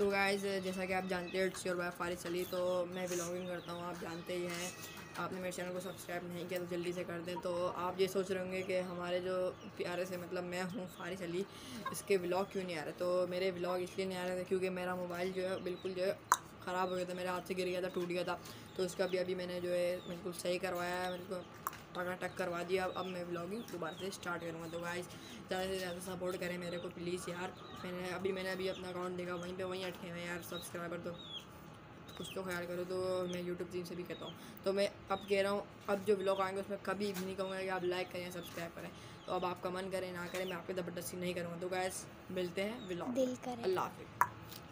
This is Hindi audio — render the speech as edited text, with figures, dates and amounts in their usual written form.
तो गाइस जैसा कि आप जानते हैं it's your boy Faris Ali, तो मैं व्लॉगिंग करता हूँ, आप जानते ही हैं। आपने मेरे चैनल को सब्सक्राइब नहीं किया तो जल्दी से कर दें। तो आप ये सोच रहे होंगे कि हमारे जो प्यारे से मतलब मैं हूँ फारिस अली, इसके व्लॉग क्यों नहीं आ रहे। तो मेरे व्लॉग इसलिए नहीं आ रहे थे क्योंकि मेरा मोबाइल जो है बिल्कुल जो है ख़राब हो गया था, मेरे हाथ से गिर गया था, टूट गया था। तो इसका भी अभी मैंने जो है बिल्कुल सही करवाया है, मेरे को टक करवा दिया। अब मैं व्लॉगिंग दोबारा से स्टार्ट करूँगा। तो गाइस ज़्यादा से ज़्यादा सपोर्ट करें मेरे को प्लीज़ यार। मैंने अभी अपना अकाउंट देखा, वहीं अटके हुए यार सब्सक्राइबर। तो कुछ तो ख्याल करो। तो मैं यूट्यूब टीम से भी कहता हूँ, तो मैं अब कह रहा हूँ, अब जो व्लॉग आएंगे उसमें कभी भी नहीं कहूँगा कि आप लाइक करें सब्सक्राइब करें। तो अब आपका मन करे ना करें, मैं आपकी ज़बरदस्ती नहीं करूँगा। तो गाइस मिलते हैं व्लॉग में। दिल करे। अल्लाह हाफिज़।